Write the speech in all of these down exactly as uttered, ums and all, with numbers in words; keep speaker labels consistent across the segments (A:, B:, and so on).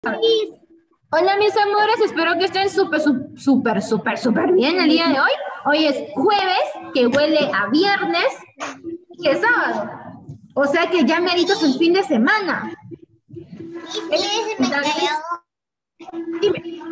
A: Hola mis amores, espero que estén súper, sú- súper, súper, súper bien el día de hoy. Hoy es jueves, que huele a viernes, que es sábado. O sea que ya merito es el fin de semana.
B: Sí, se me cayó.
A: Dime.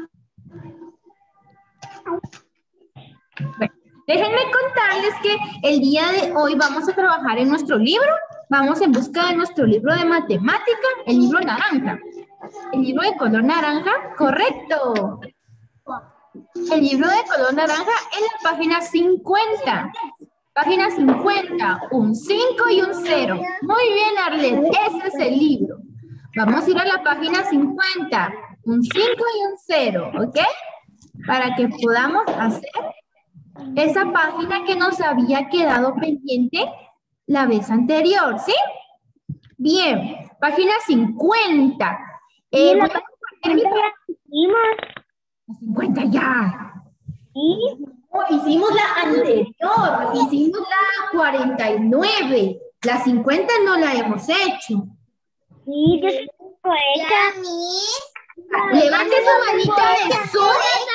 A: Bueno, déjenme contarles que el día de hoy vamos a trabajar en nuestro libro. Vamos en busca de nuestro libro de matemática, el libro naranja. ¿El libro de color naranja? Correcto. El libro de color naranja en la página cincuenta. Página cincuenta, un cinco y un cero. Muy bien, Arlet, ese es el libro. Vamos a ir a la página cincuenta, un cinco y un cero, ¿ok? Para que podamos hacer esa página que nos había quedado pendiente la vez anterior, ¿sí? Bien, página cincuenta. Eh, voy a compartir mi página. cincuenta ya.
B: Sí,
A: No, hicimos la anterior, hicimos la cuarenta y nueve. La cincuenta no la hemos hecho.
B: sí, yo tengo hecha.
A: Levante su manita de Zoom.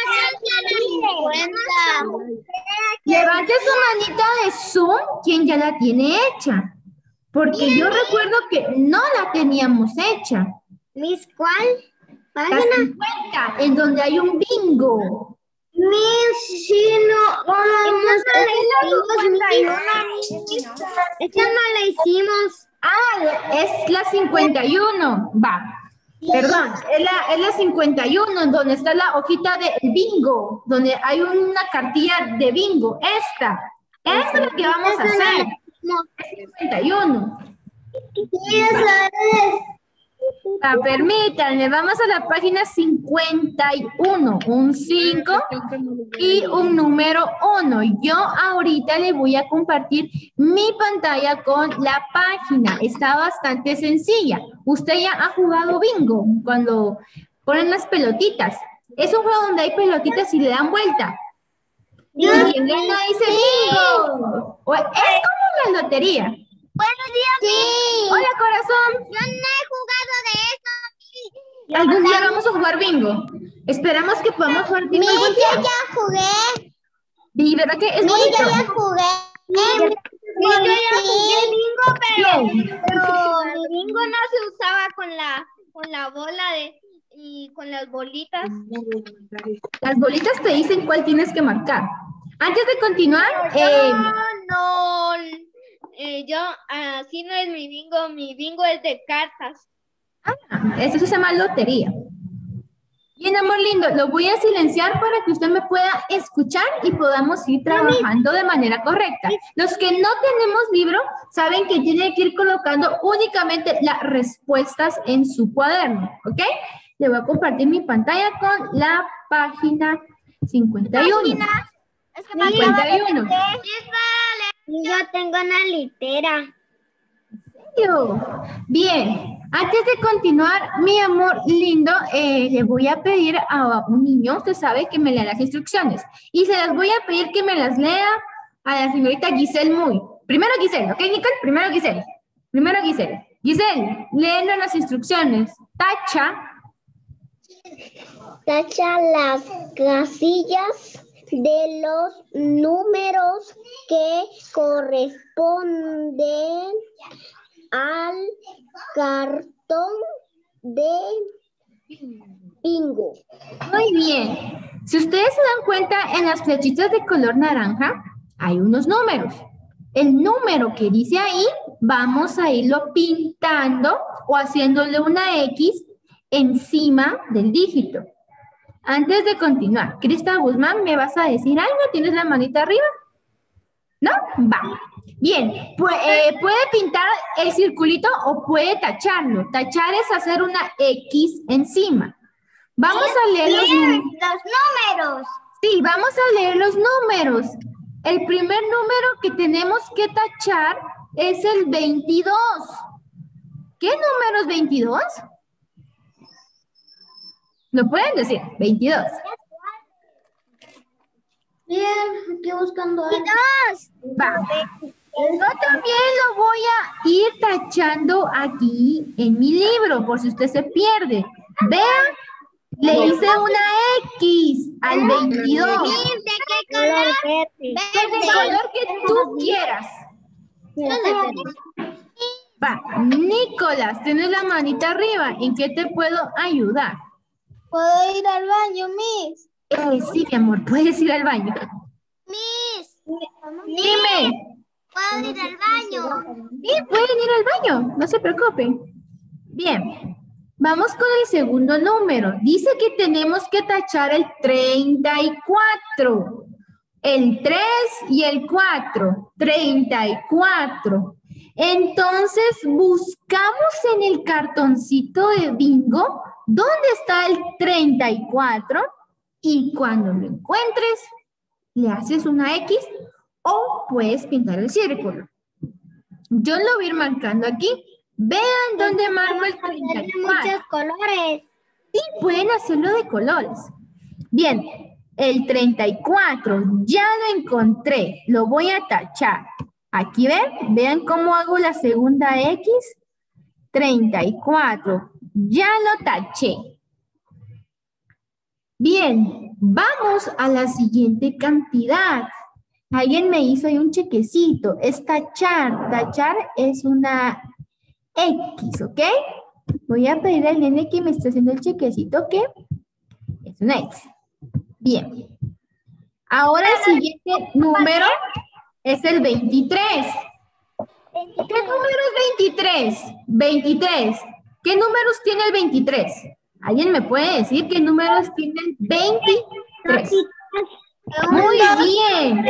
A: Levante su manita de Zoom, quien ya la tiene hecha. Porque yo recuerdo que no la teníamos hecha.
B: ¿Mis cuál?
A: La
B: Página.
A: cincuenta, en donde hay un bingo.
B: Mis, sí, no. Vamos, esta no la hicimos.
A: Ah, es la cincuenta y uno. Va. Perdón, es la, es la cincuenta y uno, en donde está la hojita de bingo, donde hay una cartilla de bingo. Esta. Esta es la que vamos a hacer. Es cincuenta y uno.
B: Sí, esa es.
A: Ah, permítanme, vamos a la página cincuenta y uno, un cinco y un número uno. Yo ahorita le voy a compartir mi pantalla con la página. Está bastante sencilla. Usted ya ha jugado bingo cuando ponen las pelotitas. Es un juego donde hay pelotitas y le dan vuelta. Y quien gana dice bingo. O- Es como la lotería.
B: Buenos días,
A: Sí. Hola, corazón.
B: Yo no he jugado de eso.
A: Algún día vamos a jugar bingo. Esperamos que podamos jugar bingo algún
B: Yo
A: día.
B: ya jugué.
A: Y verdad que es
B: Sí,
A: bonito.
B: yo ya jugué. Sí, yo ya jugué bingo, pero,
A: Bien.
B: pero mi bingo no se usaba con la, con la bola de, y con las bolitas.
A: Las bolitas te dicen cuál tienes que marcar. Antes de continuar, eh,
B: No, eh, yo, así no es mi bingo, mi bingo es de cartas.
A: eso se llama lotería. Bien, amor lindo, lo voy a silenciar para que usted me pueda escuchar y podamos ir trabajando de manera correcta. Los que no tenemos libro saben que tienen que ir colocando únicamente las respuestas en su cuaderno, ¿ok? Le voy a compartir mi pantalla con la página cincuenta y uno.
B: Es que me
A: cincuenta y uno.
B: Y yo tengo una litera.
A: Bien, antes de continuar, mi amor lindo, eh, le voy a pedir a un niño, usted sabe, que me lea las instrucciones. Y se las voy a pedir que me las lea a la señorita Giselle Muy. Primero Giselle, ¿ok, Nicole? Primero Giselle. Primero Giselle. Giselle, léenos las instrucciones. Tacha.
B: Tacha las casillas de los números que corresponden al cartón de bingo.
A: Muy bien. Si ustedes se dan cuenta, en las flechitas de color naranja hay unos números. El número que dice ahí, vamos a irlo pintando o haciéndole una X encima del dígito. Antes de continuar, Crista Guzmán, ¿me vas a decir algo? ¿Tienes la manita arriba? ¿No? Va. Bien, pues, eh, puede pintar el circulito o puede tacharlo. Tachar es hacer una X encima. Vamos a leer los números.
B: Los números.
A: Sí, vamos a leer los números. El primer número que tenemos que tachar es el veintidós. ¿Qué número es veintidós? ¿Lo pueden decir? veintidós.
B: Bien, aquí buscando.
A: Va. Yo también lo voy a ir tachando aquí en mi libro, por si usted se pierde. Vean, le hice una X al veintidós.
B: ¿De qué color?
A: Con el color que tú quieras. Va, Nicolás, tienes la manita arriba. ¿En qué te puedo ayudar?
B: ¿Puedo ir al baño, Miss?
A: Eh, sí, mi amor, puedes ir al baño.
B: Miss,
A: Dime.
B: ¿puedo ir al baño?
A: Sí, pueden ir al baño, no se preocupen. Bien, vamos con el segundo número. Dice que tenemos que tachar el treinta y cuatro. El tres y el cuatro. treinta y cuatro. Entonces, buscamos en el cartoncito de bingo dónde está el treinta y cuatro y cuando lo encuentres, le haces una X o puedes pintar el círculo. Yo lo voy a ir marcando aquí. Vean dónde marco el treinta y cuatro.
B: Muchos colores.
A: Sí, pueden hacerlo de colores. Bien, el treinta y cuatro ya lo encontré. Lo voy a tachar. Aquí ven, vean cómo hago la segunda X. treinta y cuatro. Ya lo taché. Bien, vamos a la siguiente cantidad. Alguien me hizo ahí un chequecito. Es tachar. Tachar es una X, ¿ok? Voy a pedir al nene que me esté haciendo el chequecito, ¿ok? Es una X. Bien. Ahora el siguiente número es el veintitrés. ¿Qué número es veintitrés? veintitrés. ¿Qué números tiene el veintitrés? ¿Alguien me puede decir qué números tiene el veintitrés? Muy bien.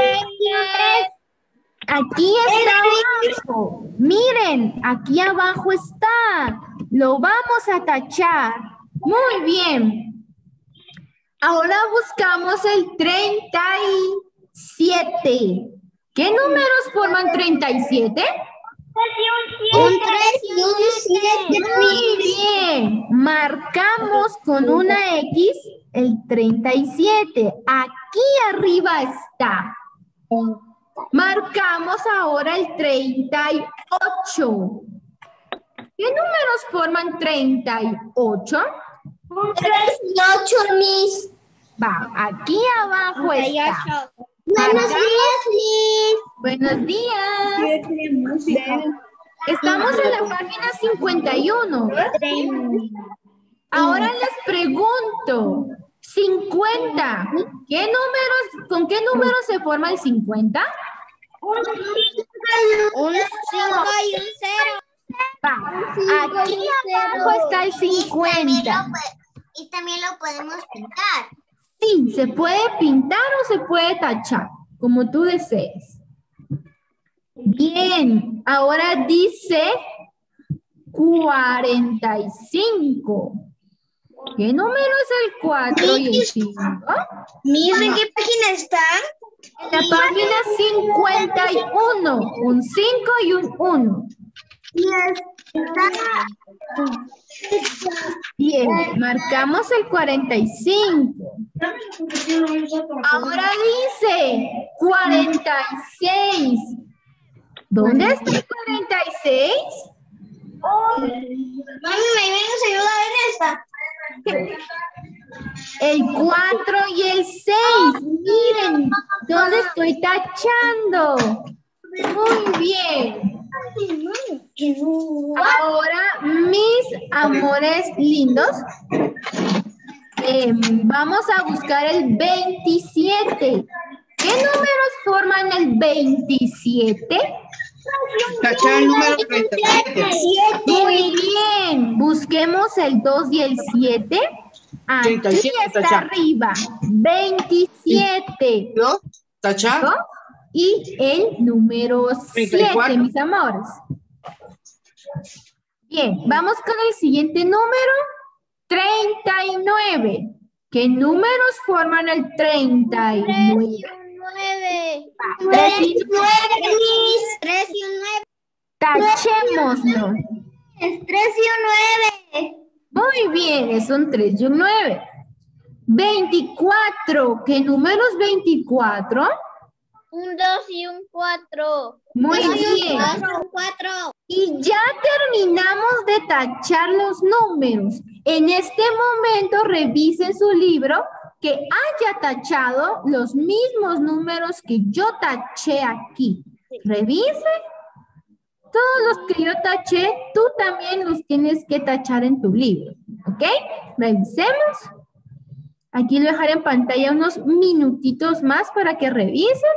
A: Aquí está abajo. Miren, aquí abajo está. Lo vamos a tachar. Muy bien. Ahora buscamos el treinta y siete. ¿Qué números forman treinta y siete?
B: Un tres y un siete.
A: Muy bien. Marcamos con una X el treinta y siete. Aquí arriba está. Marcamos ahora el treinta y ocho. ¿Qué números forman treinta y ocho?
B: tres y ocho, Miss.
A: Va, aquí abajo está.
B: Buenos días, Miss.
A: Buenos días. Estamos en la página cincuenta y uno. Ahora les pregunto, cincuenta. ¿Qué números, ¿Con qué número se forma el cincuenta?
B: Un cinco y un cero.
A: Va, aquí abajo está el cincuenta.
B: Y también lo podemos pintar.
A: Sí, se puede pintar o se puede tachar, como tú desees. Bien, ahora dice cuarenta y cinco. ¿Qué número es el cuatro y el cinco?
B: Miren qué página están.
A: En la página cincuenta y uno. Un cinco y un uno. Bien, marcamos el cuarenta y cinco. Ahora dice cuarenta y seis. ¿Dónde está el cuarenta y seis?
B: Mami, me vienes a ayudar en esta.
A: El cuatro y el seis. Miren, ¿dónde estoy tachando? Muy bien. Ahora, mis amores lindos, eh, vamos a buscar el veintisiete. ¿Qué números forman el veintisiete?
C: Tachar el número treinta y siete.
A: Muy bien. Busquemos el dos y el siete. Aquí
C: treinta y siete,
A: está
C: tachar.
A: arriba. veintisiete.
C: ¿No? ¿Tachar?
A: ¿No? Y el número
C: treinta y
A: siete,
C: cuatro.
A: mis amores. Bien, vamos con el siguiente número. treinta y nueve. ¿Qué números forman el treinta y nueve?
B: nueve.
A: tres y
B: nueve, Miss. tres y un nueve.
A: Tachémoslo.
B: Es tres y un nueve.
A: Muy bien, es un tres y un nueve. veinticuatro. ¿Qué número es veinticuatro?
B: Un dos y un cuatro.
A: Muy bien.
B: Un cuatro.
A: Y ya terminamos de tachar los números. En este momento revisen su libro que haya tachado los mismos números que yo taché aquí. Revise. Todos los que yo taché, tú también los tienes que tachar en tu libro. ¿Ok? Revisemos. Aquí lo dejaré en pantalla unos minutitos más para que revises.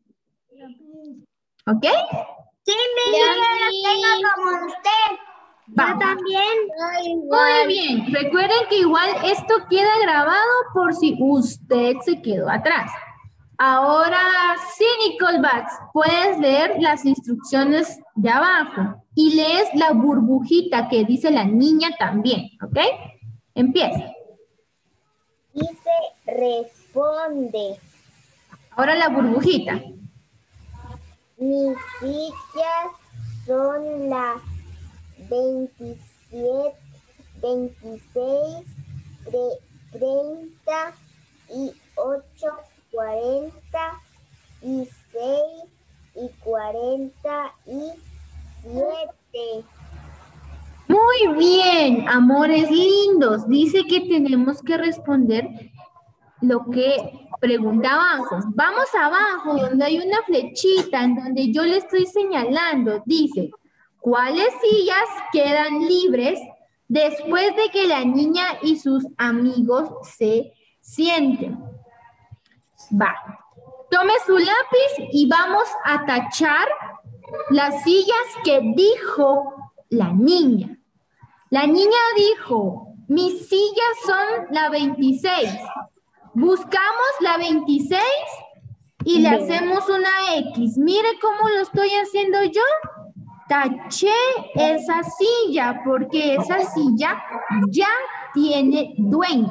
A: ¿Ok?
B: Sí, mi tengo como usted.
A: Vamos.
B: Yo también.
A: Muy bien. Recuerden que igual esto queda grabado por si usted se quedó atrás. Ahora sí, Nicole Bax, puedes leer las instrucciones de abajo y lees la burbujita que dice la niña también, ¿ok? Empieza.
B: Dice, responde.
A: Ahora la burbujita.
B: Mis sillas son las veintisiete, veintiséis, treinta y ocho, cuarenta y seis y cuarenta y siete.
A: Muy bien, amores lindos. Dice que tenemos que responder lo que pregunta abajo. Vamos abajo, donde hay una flechita, en donde yo le estoy señalando. Dice, ¿cuáles sillas quedan libres después de que la niña y sus amigos se sienten? Va. Tome su lápiz y vamos a tachar las sillas que dijo la niña. La niña dijo, mis sillas son la veintiséis. Buscamos la veintiséis y le hacemos una X. Mire cómo lo estoy haciendo yo. Taché esa silla porque esa silla ya tiene dueño.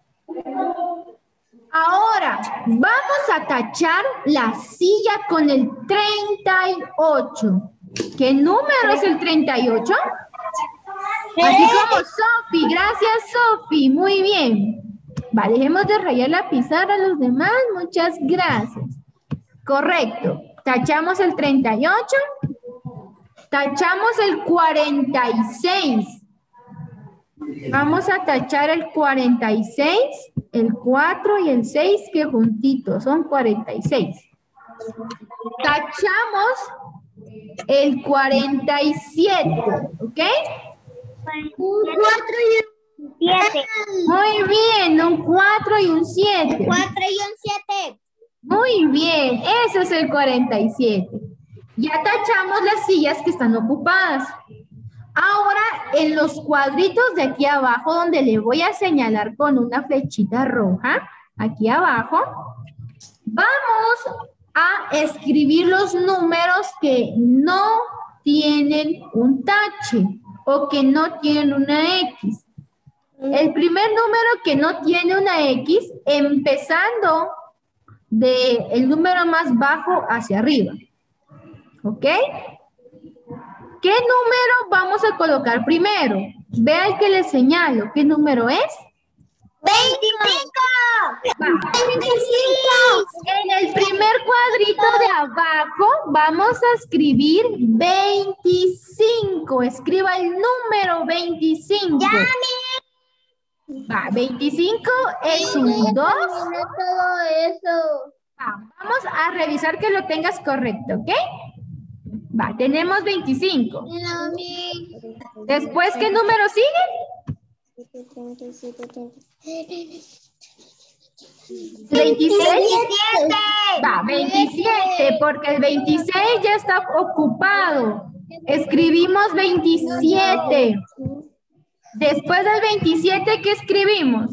A: Ahora vamos a tachar la silla con el treinta y ocho. ¿Qué número es el treinta y ocho? Así como Sofi. Gracias, Sofi. Muy bien. Va, dejemos de rayar la pizarra a los demás. Muchas gracias. Correcto. Tachamos el treinta y ocho. Tachamos el cuarenta y seis. Vamos a tachar el cuarenta y seis, el cuatro y el seis que juntitos son cuarenta y seis. Tachamos el cuarenta y siete, ¿ok?
B: Un cuatro y un siete.
A: Muy bien, un cuatro y un siete.
B: Cuatro y un siete.
A: Muy bien, ese es el cuarenta y siete. Ya tachamos las sillas que están ocupadas. Ahora, en los cuadritos de aquí abajo, donde le voy a señalar con una flechita roja, aquí abajo, vamos a escribir los números que no tienen un tache o que no tienen una X. El primer número que no tiene una X, empezando del número más bajo hacia arriba. ¿Ok? ¿Qué número vamos a colocar primero? Vea el que le señalo. ¿Qué número es?
B: veinticinco.
A: veinticinco. En el primer cuadrito de abajo vamos a escribir veinticinco. Escriba el número veinticinco. Va, veinticinco es un dos.
B: Todo eso.
A: Va, vamos a revisar que lo tengas correcto, ¿ok? Va, tenemos veinticinco. Después, ¿qué número sigue? veintiséis. Va, veintisiete, porque el veintiséis ya está ocupado. Escribimos veintisiete. Después del veintisiete, ¿qué escribimos?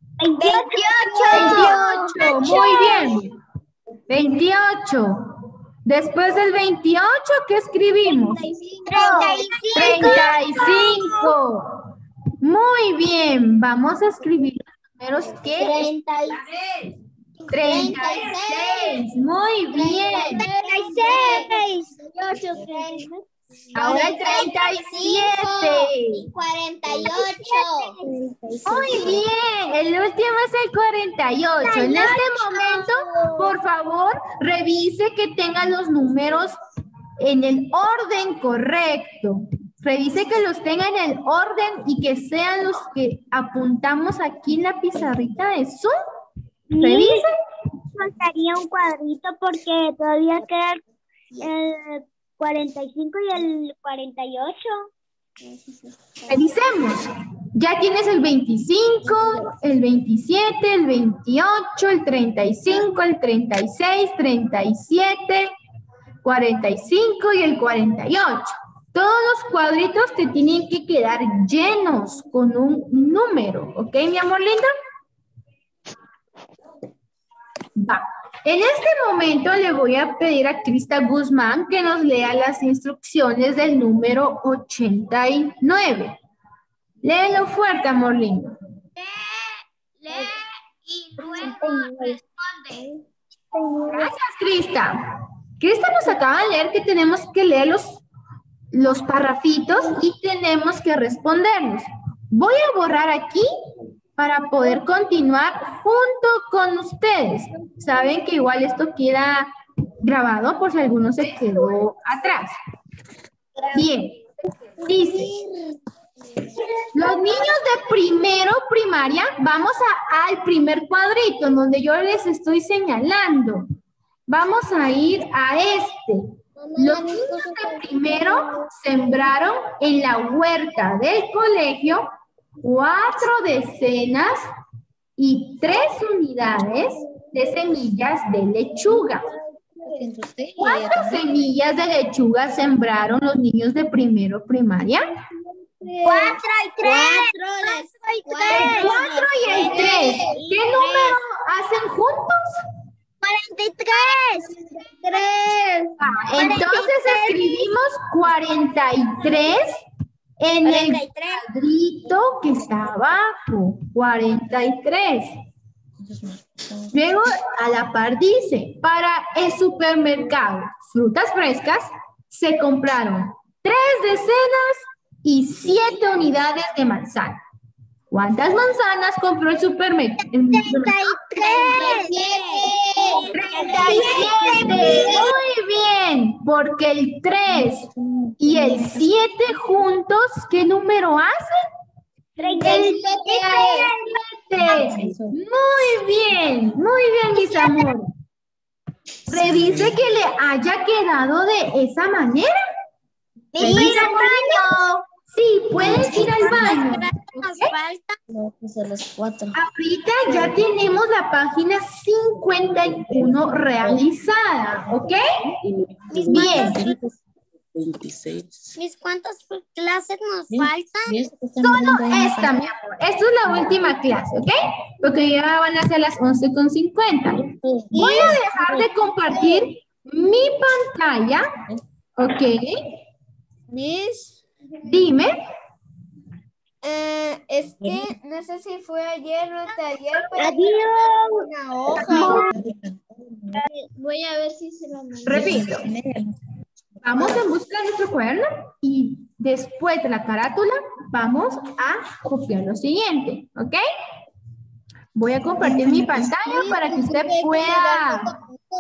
A: veintiocho. Muy bien. veintiocho. Después del veintiocho, ¿qué escribimos? treinta y cinco. Muy bien. Vamos a escribir los números que...
B: treinta y seis.
A: treinta y seis. Muy bien.
B: treinta y seis.
A: Ahora el treinta y siete.
B: cuarenta y ocho.
A: Muy bien, el último es el cuarenta y ocho. En este momento, por favor, revise que tenga los números en el orden correcto. Revise que los tenga en el orden y que sean los que apuntamos aquí en la pizarrita de Zoom. Revise.
D: Faltaría un cuadrito porque todavía queda el cuarenta y cinco y el cuarenta y ocho.
A: Revisemos. Ya tienes el veinticinco, el veintisiete, el veintiocho, el treinta y cinco, el treinta y seis, treinta y siete, cuarenta y cinco y el cuarenta y ocho. Todos los cuadritos te tienen que quedar llenos con un número. ¿Ok, mi amor lindo? Va. En este momento le voy a pedir a Crista Guzmán que nos lea las instrucciones del número ochenta y nueve. Léelo fuerte, amor lindo.
B: Lee, lee y luego responde.
A: Gracias, Crista. Crista nos acaba de leer que tenemos que leer los, los parrafitos y tenemos que responderlos. Voy a borrar aquí para poder continuar junto con ustedes. Saben que igual esto queda grabado por si alguno se quedó atrás. Bien, dice, los niños de primero primaria, vamos a, al primer cuadrito en donde yo les estoy señalando. Vamos a ir a este. Los niños de primero sembraron en la huerta del colegio cuatro decenas y tres unidades de semillas de lechuga. ¿Cuántas semillas de lechuga sembraron los niños de primero primaria?
D: Cuatro y tres.
A: El cuatro y el tres. ¿Qué número hacen juntos?
D: cuarenta y tres.
B: Tres.
A: Ah, entonces escribimos cuarenta y tres en el cuadrito que está abajo. cuarenta y tres. Luego a la par dice, para el supermercado, frutas frescas, se compraron tres decenas y siete unidades de manzana. ¿Cuántas manzanas compró el supermercado?
D: treinta y tres.
A: treinta y siete. Muy bien, porque el tres y el siete juntos, ¿qué número hacen?
D: treinta y
A: siete. Muy bien, muy bien, mis amores. Revise que le haya quedado de esa manera.
D: Ir al baño.
A: Sí, puedes ir al baño.
D: Nos falta.
E: No, pues a las cuatro.
A: Ahorita ya tenemos la página cincuenta y uno realizada, ¿ok? Bien.
E: veintiséis.
D: ¿Mis cuántas clases nos
E: Bien.
D: faltan?
E: Bien, están
A: Solo
E: mirando ahí.
A: esta, mi amor. Esta es la última clase, ¿ok? Porque ya van a ser las once con cincuenta. Voy a dejar de compartir mi pantalla, ¿ok?
B: Miss,
A: Dime.
B: eh, es que no sé si fue ayer o ayer, pero
D: Adiós.
B: una hoja. Voy a ver si se lo mando.
A: Repito. Vamos en busca de nuestro cuaderno y después de la carátula vamos a copiar lo siguiente, ¿ok? Voy a compartir mi pantalla para que usted pueda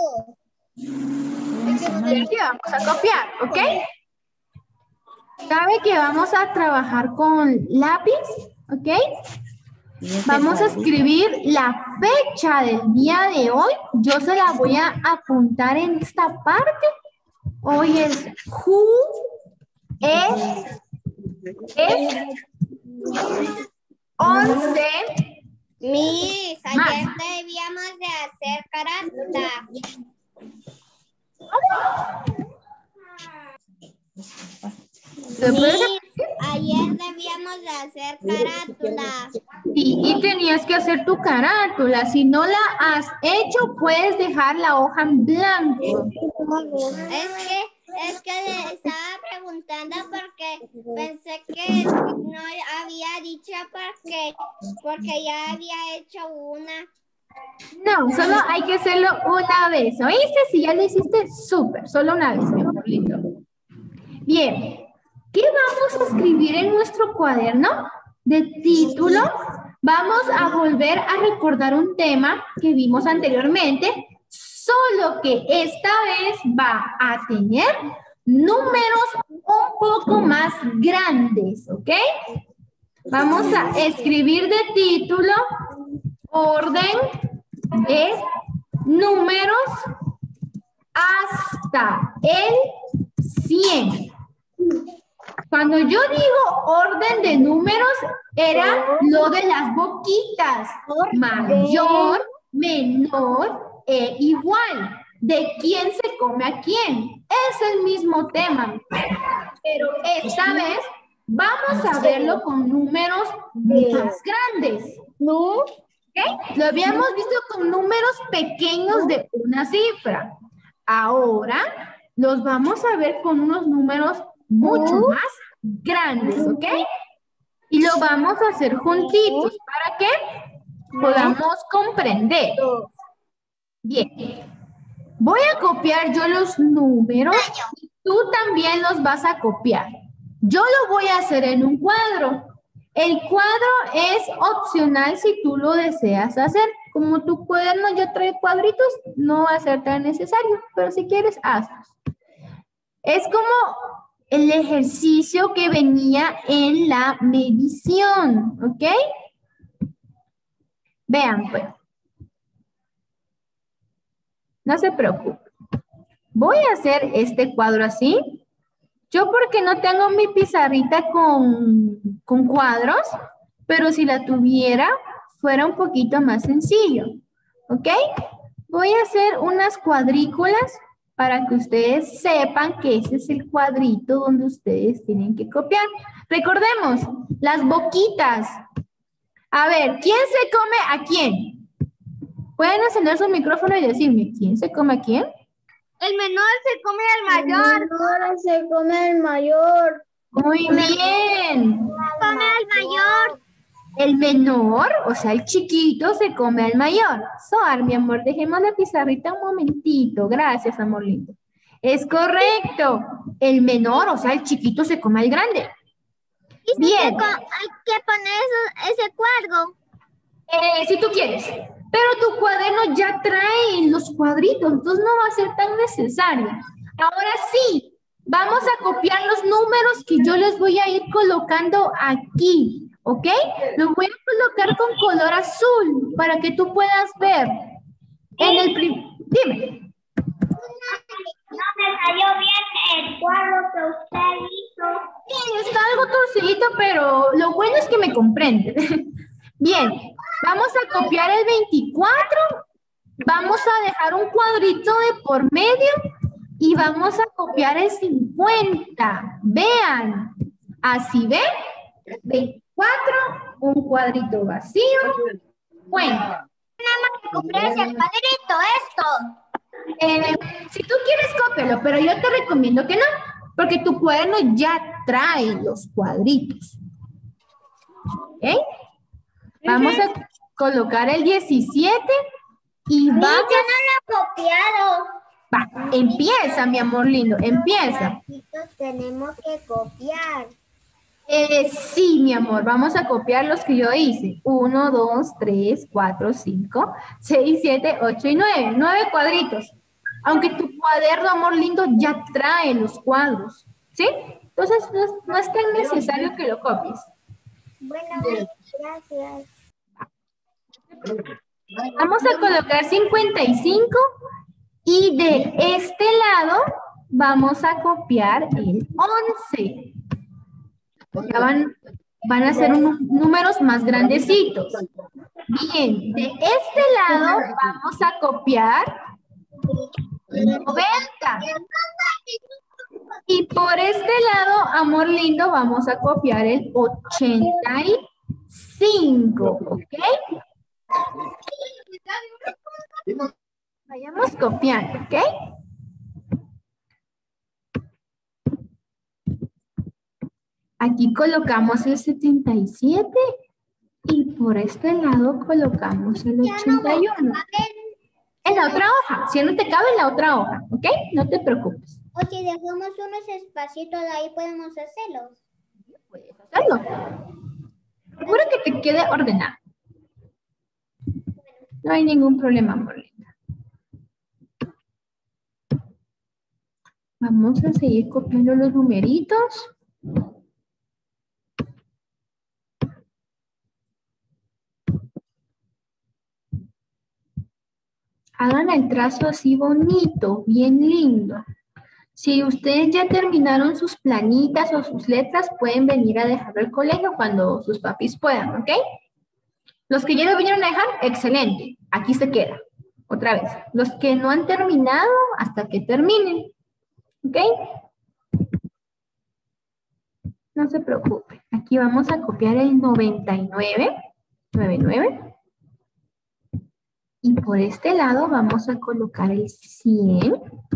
A: ver que vamos a copiar, ¿ok? ¿Sabe que vamos a trabajar con lápiz? ¿Ok? Vamos a escribir la fecha del día de hoy. Yo se la voy a apuntar en esta parte. Hoy es Ju, es, es once.
B: Miss, ayer
A: Más.
B: debíamos de hacer carátula.
A: ¿Se puede
B: Miss, ayer debíamos de hacer carátula.
A: Sí, y tenías que hacer tu carátula. Si no la has hecho, puedes dejar la hoja en blanco.
B: Es que, es que le estaba preguntando porque pensé que no había dicho porque, porque ya había hecho una.
A: No, solo hay que hacerlo una vez. ¿Oíste? Si ya lo hiciste, súper. Solo una vez, mi amor lindo. Bien, ¿qué vamos a escribir en nuestro cuaderno de título? Vamos a volver a recordar un tema que vimos anteriormente, solo que esta vez va a tener números un poco más grandes, ¿ok? Vamos a escribir de título orden de números hasta el cien. Cuando yo digo orden de números, era lo de las boquitas. Mayor, menor e igual. ¿De quién se come a quién? Es el mismo tema. Pero esta vez vamos a verlo con números más grandes. ¿No? ¿Okay? Lo habíamos visto con números pequeños de una cifra. Ahora los vamos a ver con unos números mucho más grandes, ¿ok? Y lo vamos a hacer juntitos para que podamos comprender. Bien. Voy a copiar yo los números y tú también los vas a copiar. Yo lo voy a hacer en un cuadro. El cuadro es opcional si tú lo deseas hacer. Como tu cuaderno ya trae cuadritos, no va a ser tan necesario, pero si quieres, hazlos. Es como el ejercicio que venía en la medición, ¿ok? Vean, pues. No se preocupen. Voy a hacer este cuadro así. Yo porque no tengo mi pizarrita con, con cuadros, pero si la tuviera, fuera un poquito más sencillo. ¿Ok? Voy a hacer unas cuadrículas para que ustedes sepan que ese es el cuadrito donde ustedes tienen que copiar. Recordemos, las boquitas. A ver, ¿quién se come a quién? Pueden encender su micrófono y decirme, ¿quién se come a quién?
D: El menor se come al mayor.
B: El menor se come al mayor.
A: Muy bien.
D: Come al mayor.
A: El menor, o sea, el chiquito, se come al mayor. Soar, mi amor, dejemos la pizarrita un momentito. Gracias, amor lindo. Es correcto. El menor, o sea, el chiquito, se come al grande.
D: ¿Y
A: bien.
D: Hay que poner eso, ese cuadro?
A: Eh, si tú quieres. Pero tu cuaderno ya trae los cuadritos, entonces no va a ser tan necesario. Ahora sí, vamos a copiar los números que yo les voy a ir colocando aquí, ¿ok? Los voy a colocar con color azul para que tú puedas ver. En el prim... Dime.
D: No me salió bien el cuadro que usted hizo.
A: Sí, está algo torcidito, pero lo bueno es que me comprende. Bien. Vamos a copiar el veinticuatro, vamos a dejar un cuadrito de por medio y vamos a copiar el cincuenta. Vean, así ven, veinticuatro, un cuadrito vacío, cincuenta.
D: Nada más que comprar ese cuadrito, esto.
A: Eh, si tú quieres, cópialo, pero yo te recomiendo que no, porque tu cuaderno ya trae los cuadritos. ¿Ok? Vamos a colocar el diecisiete y va.
D: Yo no lo he copiado.
A: Va, empieza, mi amor lindo, empieza.
B: Tenemos que copiar.
A: Eh, sí, mi amor, vamos a copiar los que yo hice. Uno, dos, tres, cuatro, cinco, seis, siete, ocho y nueve. Nueve cuadritos. Aunque tu cuaderno, amor lindo, ya trae los cuadros. ¿Sí? Entonces no es, no es tan necesario que lo copies.
B: Bueno, gracias.
A: Vamos a colocar cincuenta y cinco y de este lado vamos a copiar el once. Ya van, van a ser unos números más grandecitos. Bien, de este lado vamos a copiar noventa. Y por este lado, amor lindo, vamos a copiar el ochenta y cinco. ¿Ok? Vayamos copiando, ¿ok? Aquí colocamos el setenta y siete y por este lado colocamos el ochenta y uno. En la otra hoja, si no te cabe en la otra hoja, ¿ok? No te preocupes.
B: O si dejamos unos espacitos ahí, podemos hacerlos.
A: Puedes hacerlo. Procura que te quede ordenado. No hay ningún problema, amor linda. Vamos a seguir copiando los numeritos. Hagan el trazo así bonito, bien lindo. Si ustedes ya terminaron sus planitas o sus letras, pueden venir a dejarlo al colegio cuando sus papis puedan, ¿ok? Los que ya lo vinieron a dejar, excelente. Aquí se queda. Otra vez. Los que no han terminado, hasta que terminen. ¿Ok? No se preocupen. Aquí vamos a copiar el noventa y nueve. noventa y nueve. Y por este lado vamos a colocar el cien.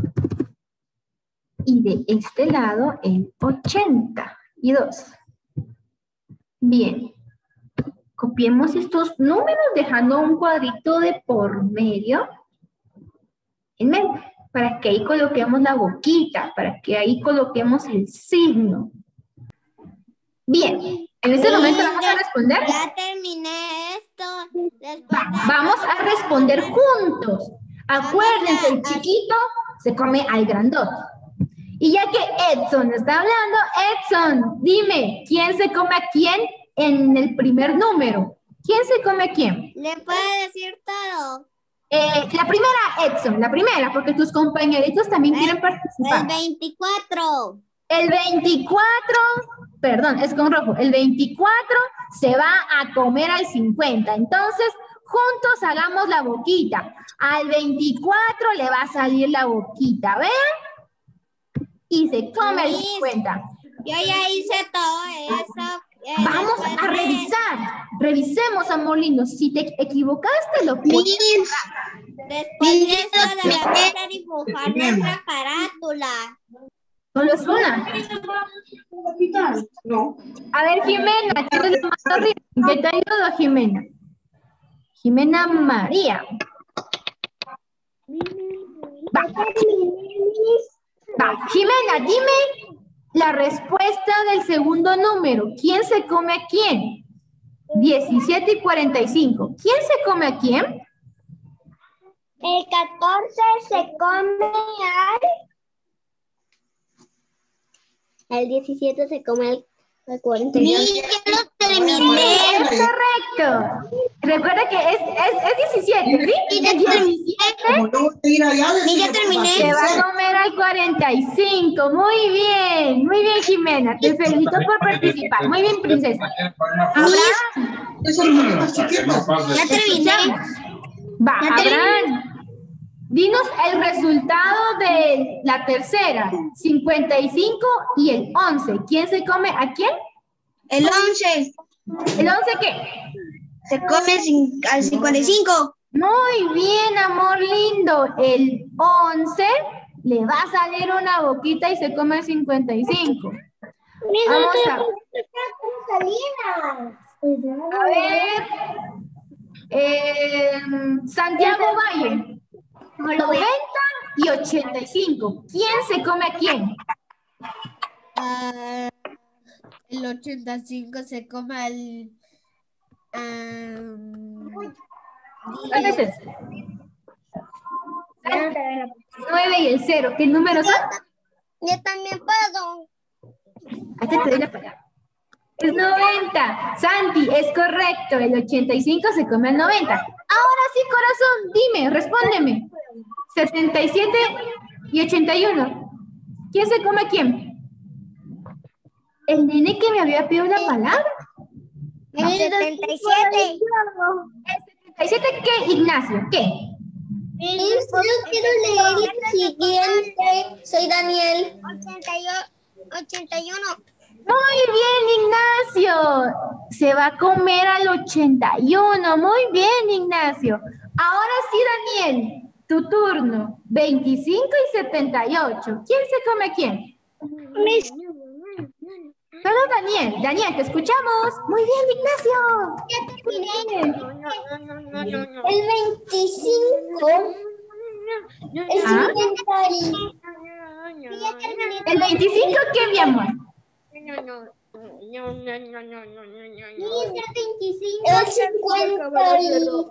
A: Y de este lado el ochenta y dos. Bien. Copiemos estos números dejando un cuadrito de por medio. En medio. Para que ahí coloquemos la boquita. Para que ahí coloquemos el signo. Bien. En este momento vamos a responder.
B: Ya terminé esto. Después
A: Va, vamos a responder juntos. Acuérdense, el chiquito se come al grandote. Y ya que Edson está hablando, Edson, dime, ¿quién se come a quién en el primer número? ¿Quién se come a quién?
B: ¿Le puedo decir todo?
A: Eh, la primera, Edson, la primera, porque tus compañeritos también
B: El-
A: quieren participar.
B: El veinticuatro.
A: El veinticuatro, perdón, es con rojo. El veinticuatro se va a comer al cincuenta. Entonces, juntos hagamos la boquita. Al veinticuatro le va a salir la boquita, ¿ven? Y se come el
B: Listo.
A: cincuenta.
B: Yo ya hice todo eso. eh,
A: Vamos
B: después
A: a
B: de-
A: revisar. Revisemos, amor lindo. Si te equivocaste, lo puedes.
B: Después de eso debemos de dibujar nuestra carátula.
A: Solo es una.
C: No.
A: A ver, Jimena, ¿qué es lo más arriba? ¿Qué te ayudo, Jimena? Jimena María. Va. Va. Jimena, dime la respuesta del segundo número. ¿Quién se come a quién? diecisiete y cuarenta y cinco. ¿Quién se come a quién?
D: El catorce se come al... El diecisiete se come al, al cuarenta y dos.
B: ya lo terminé.
A: Es correcto. Recuerda que es, es, es diecisiete, ¿sí?
B: Sí, ya
A: El diecisiete
C: Como no voy a ir allá,
B: Sí, ya terminé.
A: se va a comer al cuarenta y cinco. Muy bien, muy bien, Jimena. Te felicito por participar. Muy bien, princesa. Abraham,
C: es el número más chiquito.
B: Ya terminé.
A: va,
B: Ya terminé.
A: Abraham. Dinos el resultado de la tercera, cincuenta y cinco y el once. ¿Quién se come a quién?
B: El once
A: ¿El once qué?
B: se come cin- al cincuenta y cinco.
A: Muy bien, amor lindo. El once le va a salir una boquita y se come el cincuenta y cinco. Vamos a, a ver. Eh, Santiago Valle. noventa y ochenta y cinco. ¿Quién se come a quién?
F: Ah, el ochenta y cinco se come al... am,
A: ¿Cuál es ese? nueve y el cero. ¿Qué números son?
B: Yo también puedo.
A: Aquí te doy la palabra. Es noventa. Santi, es correcto. El ochenta y cinco se come al noventa. Ahora sí, corazón, dime, respóndeme. setenta y siete y ochenta y uno. ¿Quién se come a quién? El nene que me había pedido la palabra.
B: El setenta y siete.
A: ¿El setenta y siete qué, Ignacio? ¿Qué?
B: Yo quiero leer el siguiente. Soy Daniel. ochenta y uno.
A: Muy bien, Ignacio. Se va a comer al ochenta y uno. Muy bien, Ignacio. Ahora sí, Daniel. Tu turno. veinticinco y setenta y ocho. ¿Quién se come a quién? Solo Daniel. Daniel, te escuchamos. Muy bien, Ignacio.
B: El veinticinco. El
A: ¿Ah?
B: cincuenta y
A: ¿El veinticinco qué, mi amor?
B: No, no, no, no, no, no, no, no, no.
D: El veinticinco. El cincuenta y dos.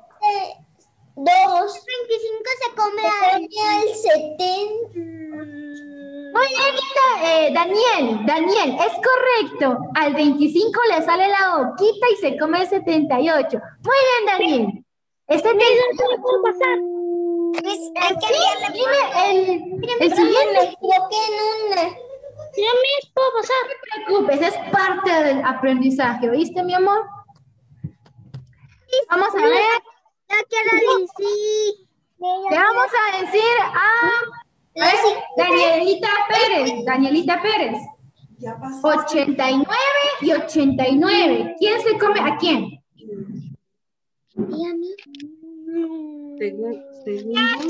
D: El veinticinco se come al setenta.
A: Muy bien, eh, Daniel, Daniel, es correcto. Al veinticinco le sale la boquita y se come el setenta y ocho. Muy bien, Daniel. ¿Es setenta y ocho? ¿Puedo pasar? Sí, dime el, el siguiente.
D: Yo me puedo pasar.
A: No te preocupes, es parte del aprendizaje, ¿oíste, mi amor? Vamos a ver.
D: Ya quiero decir.
A: Le vamos a decir a, a ver, Danielita Pérez. Danielita Pérez. ochenta y nueve y ochenta y nueve. ¿Quién se come a quién?
D: ¿Y a mí?
G: Según, según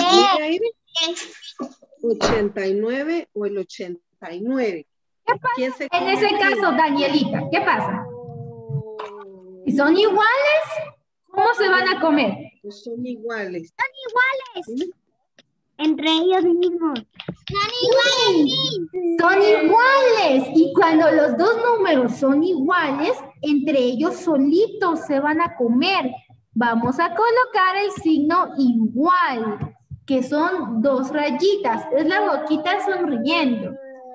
G: vos, ochenta y nueve o el ochenta y nueve.
A: ¿Qué pasa
G: ¿Quién se
A: en
G: come
A: ese
G: a quién?
A: caso, Danielita? ¿Qué pasa? Si son iguales, ¿cómo se van a comer?
G: Pues son iguales.
D: Entre ellos mismos.
A: Sí, son iguales. Y cuando los dos números son iguales, entre ellos solitos se van a comer. Vamos a colocar el signo igual, que son dos rayitas. Es la boquita sonriendo.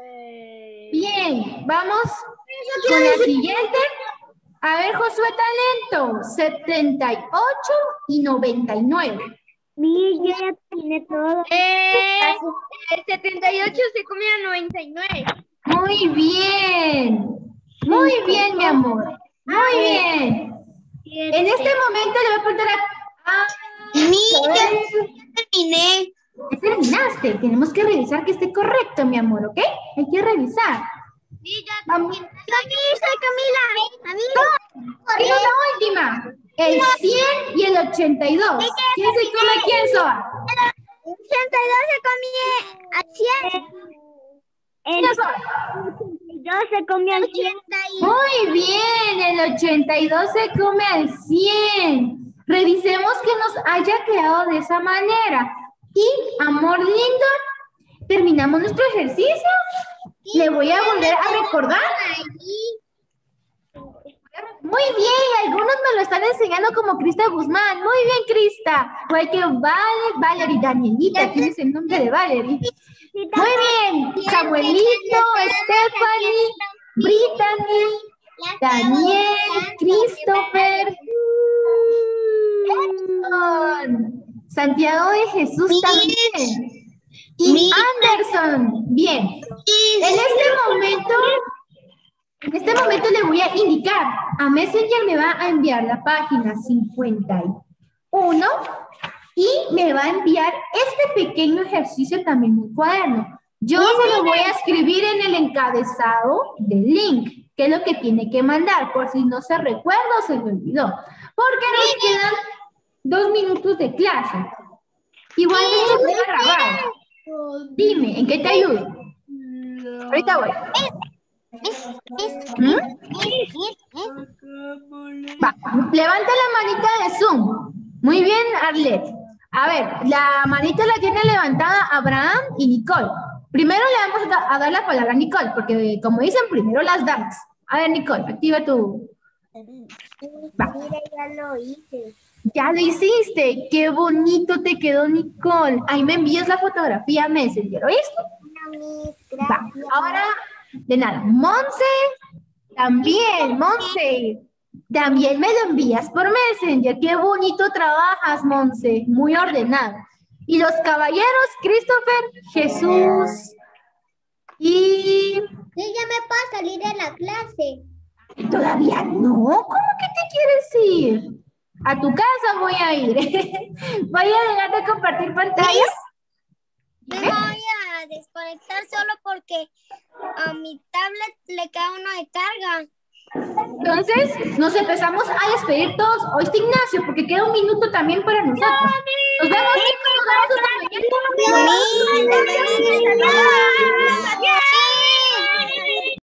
A: Bien, vamos con la siguiente. A ver, Josué Talento, setenta y ocho y noventa y nueve.
D: Mi, yo ya terminé todo.
B: Eh, el setenta y ocho se come a noventa y nueve.
A: Muy bien, muy bien, mi amor, muy bien. En este momento le voy a preguntar a... a
D: Mi, ya
A: ¿sabes?
D: terminé.
A: Ya terminaste, tenemos que revisar que esté correcto, mi amor, ¿ok? Hay que revisar.
B: Sí, ya
A: Vamos.
D: Camila, Camila. A mí
A: Digo la última. El cien y el ochenta y dos. ¿Quién se come a quién, Soa?
D: ochenta y dos se comía al cien. El
A: ¿Quién, Soa?
D: ochenta y dos se comía al cien.
A: Muy bien, el ochenta y dos se come al cien. Revisemos que nos haya quedado de esa manera. Y, amor lindo, terminamos nuestro ejercicio. Le voy a volver a recordar. Muy bien, algunos me lo están enseñando como Crista Guzmán. Muy bien, Crista. Igual que Vale, Valerie, Danielita, tienes el nombre de Valerie. Muy bien, Samuelito, Stephanie, Brittany, Daniel, Christopher, Edson, Santiago de Jesús también. Y Anderson. Bien. En este momento, en este momento le voy a indicar, a Messenger me va a enviar la página cincuenta y uno y me va a enviar este pequeño ejercicio también en un cuaderno. Yo se lo voy a escribir en el encabezado del link, que es lo que tiene que mandar, por si no se recuerda o se me olvidó. Porque nos quedan dos minutos de clase. Igual esto voy a grabar. Dime, ¿en qué te ayudo? Ahorita voy. ¿Mm? Va, levanta la manita de Zoom. Muy bien, Arlet. A ver, la manita la tiene levantada Abraham y Nicole. Primero le vamos a, a dar la palabra a Nicole, porque como dicen, primero las damas. A ver, Nicole, activa tu... Va.
D: Mira, ya lo hice.
A: Ya lo hiciste. Qué bonito te quedó, Nicole. Ahí me envías la fotografía a Messenger, ¿oíste? Va. Ahora, de nada. Monse, también, Monse. También me lo envías por Messenger. Qué bonito trabajas, Monse. Muy ordenado. Y los caballeros, Christopher, Jesús y...
D: Sí, ya me puedo salir de la clase.
A: Todavía no. ¿Cómo que te quieres ir? A tu casa voy a ir. Voy a dejar de compartir pantalla.
B: Me voy a desconectar solo porque a mi tablet le queda uno de carga.
A: Entonces, nos empezamos a despedir todos. Oíste, Ignacio, porque queda un minuto también para nosotros. Nos vemos, chicos. Nos vemos hasta mañana.